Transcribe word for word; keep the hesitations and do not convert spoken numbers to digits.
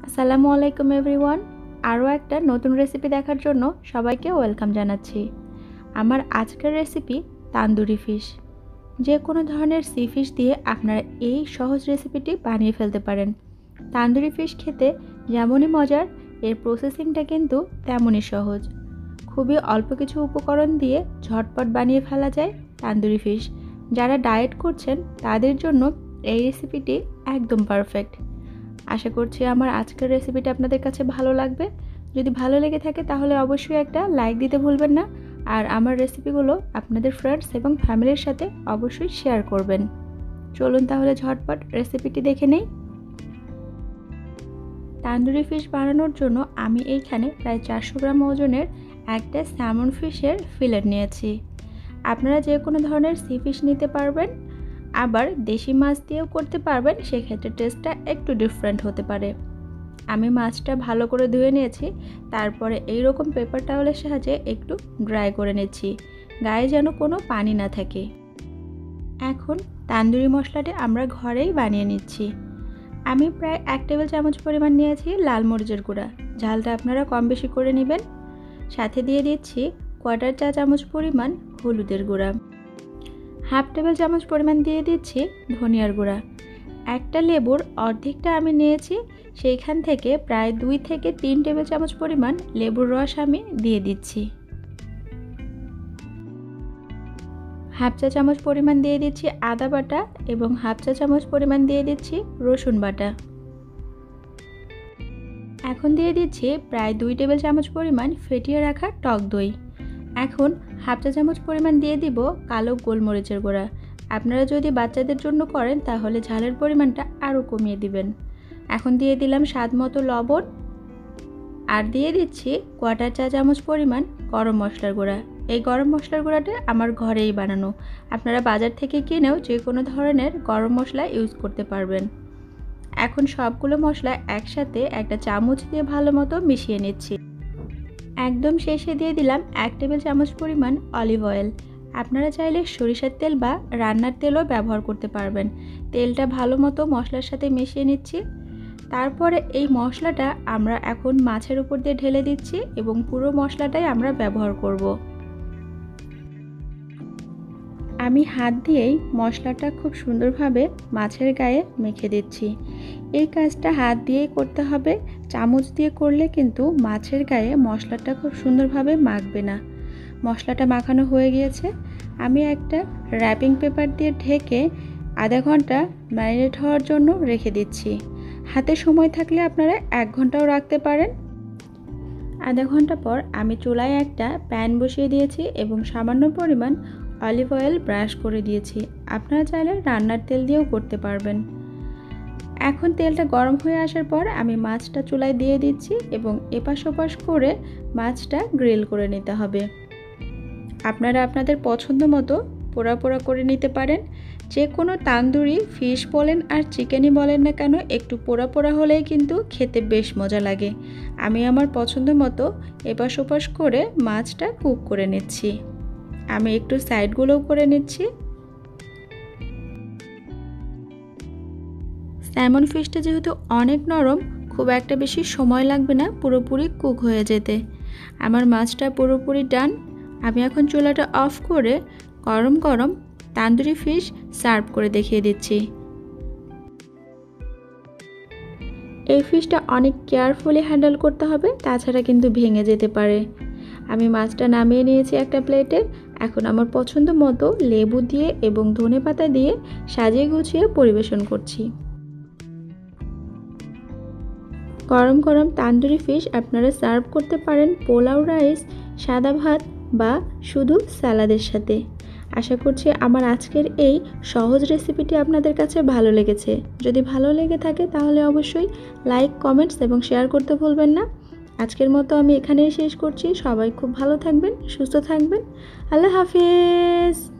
আসসালামু আলাইকুম এভরিওয়ান। আরও একটা নতুন রেসিপি দেখার জন্য সবাইকে ওয়েলকাম জানাচ্ছি। আমার আজকের রেসিপি তান্দুরি ফিশ। যে কোনো ধরনের সি ফিশ দিয়ে আপনারা এই সহজ রেসিপিটি বানিয়ে ফেলতে পারেন। তান্দুরি ফিশ খেতে যেমনই মজার, এর প্রসেসিংটা কিন্তু তেমনই সহজ। খুবই অল্প কিছু উপকরণ দিয়ে ঝটপট বানিয়ে ফেলা যায় তান্দুরি ফিশ। যারা ডায়েট করছেন তাদের জন্য এই রেসিপিটি একদম পারফেক্ট। আশা করছি আমার আজকের রেসিপিটা আপনাদের কাছে ভালো লাগবে। যদি ভালো লেগে থাকে তাহলে অবশ্যই একটা লাইক দিতে ভুলবেন না, আর আমার রেসিপিগুলো আপনাদের ফ্রেন্ডস এবং ফ্যামিলির সাথে অবশ্যই শেয়ার করবেন। চলুন তাহলে ঝটপট রেসিপিটি দেখে নেই। তান্দুরি ফিশ বানানোর জন্য আমি এইখানে প্রায় চারশো গ্রাম ওজনের একটা স্যামন ফিশের ফিলেট নিয়েছি। আপনারা যে কোনো ধরনের সি ফিশ নিতে পারবেন, আবার দেশি মাছ দিয়েও করতে পারবেন, সেক্ষেত্রে টেস্টটা একটু ডিফারেন্ট হতে পারে। আমি মাছটা ভালো করে ধুয়ে নিয়েছি, তারপরে এই রকম পেপার টাওয়েলের সাহায্যে একটু ড্রাই করে নিচ্ছি, গায়ে যেন কোনো পানি না থাকে। এখন তান্দুরি মশলাটি আমরা ঘরেই বানিয়ে নিচ্ছি। আমি প্রায় এক টেবিল চামচ পরিমাণ নিয়েছি লাল মরিচের গুঁড়া, ঝালটা আপনারা কম বেশি করে নেবেন। সাথে দিয়ে দিচ্ছি কোয়ার্টার চা চামচ পরিমাণ হলুদের গুঁড়া, হাফ টেবিল চামচ পরিমাণ দিয়ে দিচ্ছি ধনিয়ার গুঁড়া। একটা লেবুর অর্ধেকটা আমি নিয়েছি, সেইখান থেকে প্রায় দুই থেকে তিন টেবিল চামচ পরিমাণ লেবুর রস আমি দিয়ে দিচ্ছি। হাফ চা চামচ পরিমাণ দিয়ে দিচ্ছি আদা বাটা এবং হাফ চা চামচ পরিমাণ দিয়ে দিচ্ছি রসুন বাটা। এখন দিয়ে দিচ্ছি প্রায় দুই টেবিল চামচ পরিমাণ ফেটিয়ে রাখা টক দই। এখন হাফ চা চামচ পরিমাণ দিয়ে দিব কালো গোলমরিচের গুঁড়া। আপনারা যদি বাচ্চাদের জন্য করেন তাহলে ঝালের পরিমাণটা আরও কমিয়ে দিবেন। এখন দিয়ে দিলাম স্বাদ মতো লবণ, আর দিয়ে দিচ্ছি কোয়ার্টার চা চামচ পরিমাণ গরম মশলার গুঁড়া। এই গরম মশলার গুঁড়াটা আমার ঘরেই বানানো, আপনারা বাজার থেকে কিনেও যে কোনো ধরনের গরম মশলা ইউজ করতে পারবেন। এখন সবগুলো মশলা একসাথে একটা চামচ দিয়ে ভালো মতো মিশিয়ে নিচ্ছি। একদম শেষে দিয়ে দিলাম এক টেবিল চামচ পরিমাণ অলিভ অয়েল। আপনারা চাইলে সরিষার তেল বা রান্নার তেলও ব্যবহার করতে পারবেন। তেলটা ভালো মতো মশলার সাথে মিশিয়ে নিচ্ছি। তারপরে এই মশলাটা আমরা এখন মাছের উপর দিয়ে ঢেলে দিচ্ছি এবং পুরো মশলাটাই আমরা ব্যবহার করব। আমি হাত দিয়েই মশলাটা খুব সুন্দরভাবে মাছের গায়ে মেখে দিচ্ছি। এই কাজটা হাত দিয়েই করতে হবে, চামচ দিয়ে করলে কিন্তু মাছের গায়ে মশলাটা খুব সুন্দরভাবে মাখবে না। মশলাটা মাখানো হয়ে গিয়েছে, আমি একটা র্যাপিং পেপার দিয়ে ঢেকে আধা ঘন্টা ম্যারিনেট হওয়ার জন্য রেখে দিচ্ছি। হাতে সময় থাকলে আপনারা এক ঘন্টাও রাখতে পারেন। আধা ঘন্টা পর আমি চুলায় একটা প্যান বসিয়ে দিয়েছি এবং সামান্য পরিমাণ অলিভ অয়েল ব্রাশ করে দিয়েছি। আপনারা চাইলে রান্নার তেল দিয়েও করতে পারবেন। এখন তেলটা গরম হয়ে আসার পর আমি মাছটা চুলায় দিয়ে দিচ্ছি এবং এপাশ ওপাশ করে মাছটা গ্রিল করে নিতে হবে। আপনারা আপনাদের পছন্দ মতো পোড়া পোড়া করে নিতে পারেন। যে কোনো তান্দুরি ফিশ বলেন আর চিকেনই বলেন না কেন, একটু পোড়া পোড়া হলেই কিন্তু খেতে বেশ মজা লাগে। আমি আমার পছন্দ মতো এপাশ ওপাশ করে মাছটা কুক করে নিচ্ছি। আমি একটু সাইডগুলোও করে নিচ্ছি। স্যামন ফিশটা যেহেতু অনেক নরম, খুব একটা বেশি সময় লাগবে না পুরোপুরি কুক হয়ে যেতে। আমার মাছটা পুরোপুরি ডান। আমি এখন চুলাটা অফ করে গরম গরম তান্দুরি ফিশ সার্ভ করে দেখিয়ে দিচ্ছি। এই ফিশটা অনেক কেয়ারফুলি হ্যান্ডেল করতে হবে, তাছাড়া কিন্তু ভেঙে যেতে পারে। আমি মাছটা নামিয়ে নিয়েছি একটা প্লেটে। এখন আমার পছন্দ মতো লেবু দিয়ে এবং ধনেপাতা দিয়ে সাজিয়ে গুছিয়ে পরিবেশন করছি। গরম গরম তান্দুরি ফিশ আপনারা সার্ভ করতে পারেন পোলাও রাইস, সাদা ভাত বা শুধু স্যালাদের সাথে। আশা করছি আমার আজকের এই সহজ রেসিপিটি আপনাদের কাছে ভালো লেগেছে। যদি ভালো লেগে থাকে তাহলে অবশ্যই লাইক, কমেন্টস এবং শেয়ার করতে ভুলবেন না। আজকের মতো আমি এখানেই শেষ করছি। সবাই খুব ভালো থাকবেন, সুস্থ থাকবেন। আল্লাহ হাফেজ।